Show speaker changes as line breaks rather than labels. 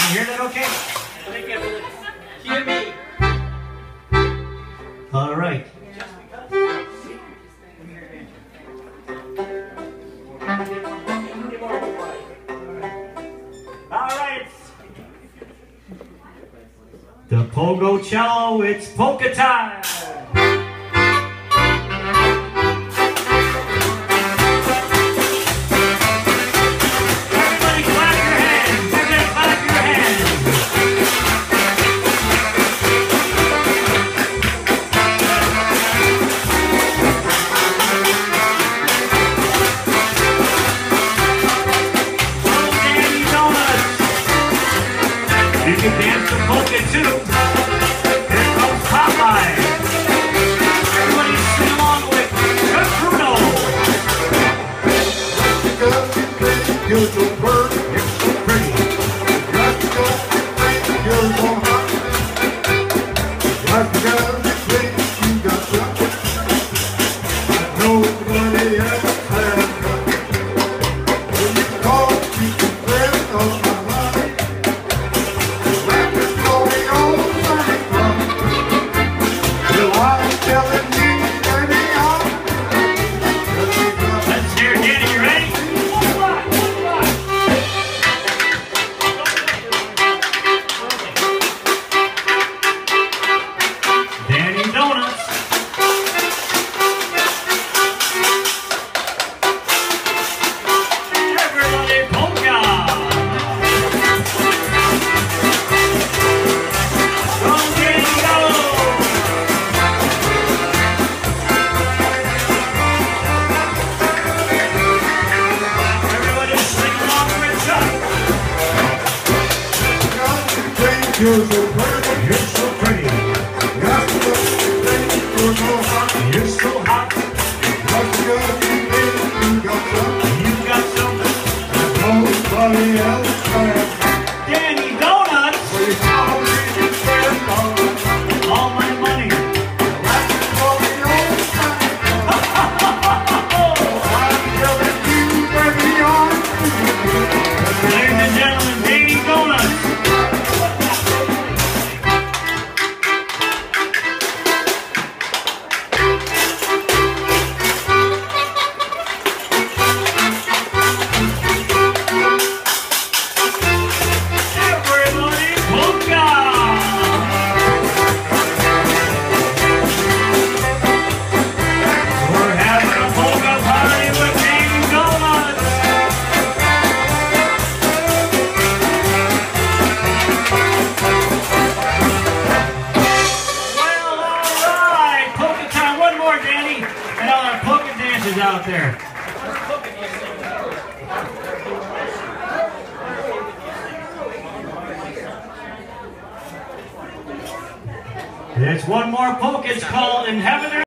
hear that okay?
Hear me.
All right. All right. The Pogo Cello, it's polka time. Everybody clap your hands. Everybody clap your hands. Oh, Danny Donuts. You can dance the polka too. Here comes Popeye. Everybody sing along with Chuck Bruno.
You're so pretty, you're so pretty. Just because you think you're so hot. Just because you think you got something. Nobody else has got. When you call, you can friend of my life. Rapping going on Sunday club. Well, I'm telling you, baby,
Let's hear it, Danny. You ready? Danny Donuts. Everybody polka. Go Danny, go. Everybody sing along with Chuck.
you're so pretty, you're so pretty. Just because you think you're so hot.
You're so hot.
Just because you think you got something.
You got something.
Nobody else has.
Danny Donuts.
So you call me your friend of
All my money.
rapping going on Sunday club. I'm telling you, baby,
Ladies and gentlemen, Danny Donuts. Everybody polka. We're having a polka party with Danny Donuts. Well, all right. Polka time. One more, Danny. And all our polka dances out there. There's one more polka. It's called In Heaven.